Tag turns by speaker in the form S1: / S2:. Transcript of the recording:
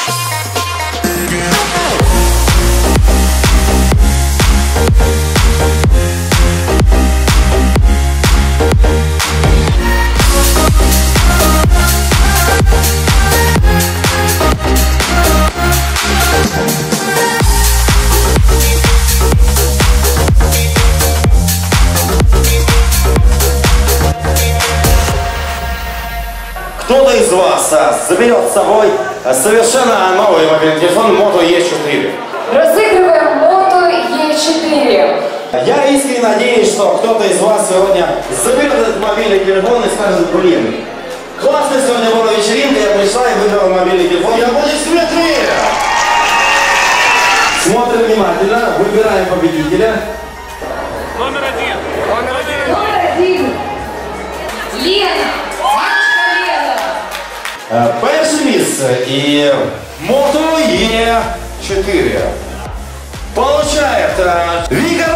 S1: Кто-то из вас заберет с собой совершенно новый мобильный телефон Moto E4.
S2: Разыгрываем Moto E4.
S1: Я искренне надеюсь, что кто-то из вас сегодня заберет этот мобильный телефон и скажет: блин, классная сегодня была вечеринка, я пришла и выиграла мобильный телефон. Я буду светлее! Смотрим внимательно, выбираем победителя.
S3: Номер один.
S2: Номер один. Лена.
S1: Перший місце і Moto E4 получает Вика